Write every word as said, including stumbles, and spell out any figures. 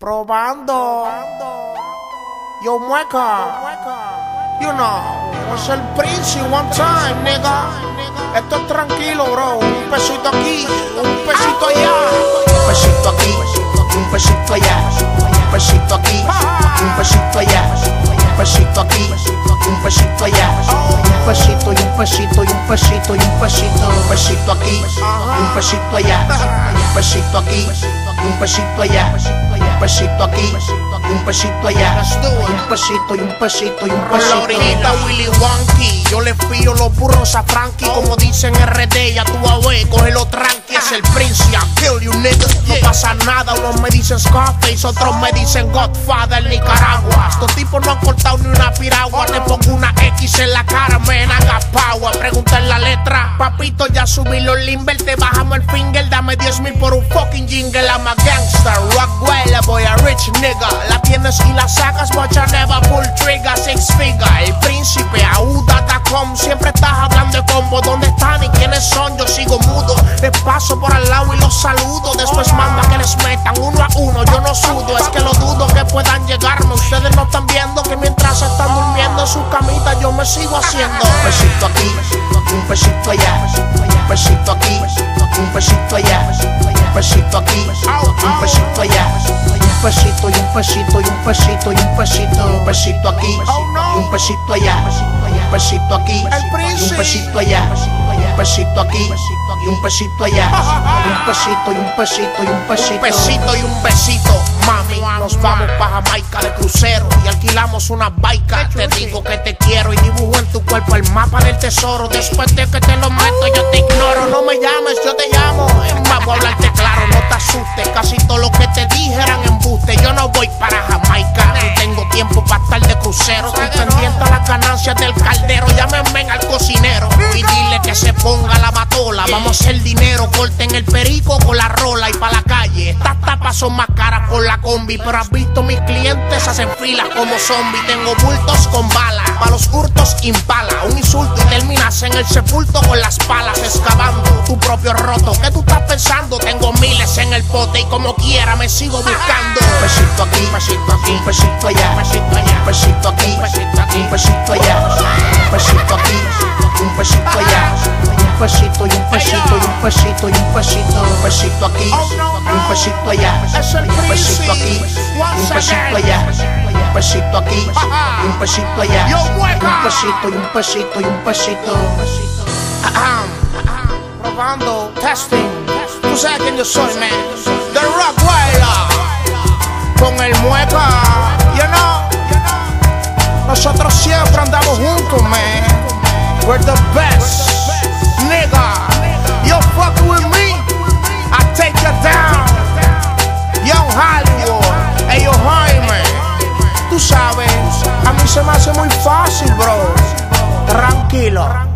Probando. Yo, mueca. You know, es el Prince one time, nigga. Esto es tranquilo, bro. Un pesito aquí, un pesito allá. Un pesito aquí, un pesito allá. Un pesito aquí, un pesito allá. Un pesito aquí, un pesito allá. Un pesito y un pesito y un pesito y un pesito. Un pesito aquí, un pesito allá. Un pesito aquí, un pesito allá. Un pesito aquí, un pesito allá. Un pesito y un pesito y un Con la pesito. orejita Willy Wonky, yo le fío los burros a Frankie. Como dicen R D, ya tú a ver, cógelo tranqui. Es el Prince, I kill you nigga. No pasa nada, unos me dicen Scarface, otros me dicen Godfather Nicaragua. Estos tipos no han cortado ni una piragua. Te pongo una X en la cara, men, haga power. Pregunta en la letra, papito, ya subí los limber. Te bajamos el finger, dame diez mil por un fucking jingle. I'm a gangster, Rockwell, boy, a rich nigga. La tienes y la sacas, but I never pull trigger, six figure. El príncipe, auda punto com, siempre estás hablando de combo. ¿Dónde están y quiénes son? Yo sigo mudo. Les paso por al lado y los saludo. Después manda que les metan uno a uno. Yo no sudo, es que lo dudo que puedan llegarme. Ustedes no están viendo que mientras están durmiendo en su camita, yo me sigo haciendo. Un pesito aquí, un pesito allá. Un pesito aquí, un pesito allá. Un pesito aquí, un pesito allá. Un pesito y un pesito y un pesito y un pesito. Un pesito aquí, un pesito allá. Un pesito aquí, un pesito allá. Un pesito aquí y un pesito allá. Un pesito y un pesito y un pesito. Un pesito y un pesito, mami. Nos vamos pa' Jamaica de crucero y alquilamos una baica. Te digo que te quiero y dibujo en tu cuerpo el mapa del tesoro. Después de que te lo meto, yo te ignoro. No me llames, yo te llamo. Vamos a hablarte claro, no te asustes. Casi todo lo que te dije eran embuste. Yo no voy para Jamaica, no tengo tiempo para estar de crucero. Estoy pendiente a las ganancias del caldero. Llámenme al cocinero y dile que se ponga la batola. Vamos a hacer dinero, corten el perico con la rola y pa' la calle. Estas tapas son más caras por la combi, pero has visto mis clientes hacen filas como zombies. Tengo bultos con balas, pa' los hurtos impala. Un insulto y terminas en el sepulto con las palas, excavando tu propio roto. ¿Qué tú estás pensando? Tengo miles en el pote y como quiera me sigo buscando. Un pesito aquí, pesito aquí, un pesito allá, pesito allá, un pesito aquí, pesito aquí, un pesito allá, un pesito aquí, un pesito allá, un pesito y un pesito y un pesito y un pesito, un pesito aquí, un pesito allá, un pesito aquí, un pesito allá, un pesito aquí, un pesito allá, un pesito y un pesito y un pesito. Probando, testing. Tú sabes quién yo soy, man. The Rockwell. Con el mueca, you know. Nosotros siempre andamos juntos, man. We're the best, nigga. You fuck with me, I take you down. Young Hollywood, hey yo Jaime. Tú sabes, a mí se me hace muy fácil, bro. Tranquilo.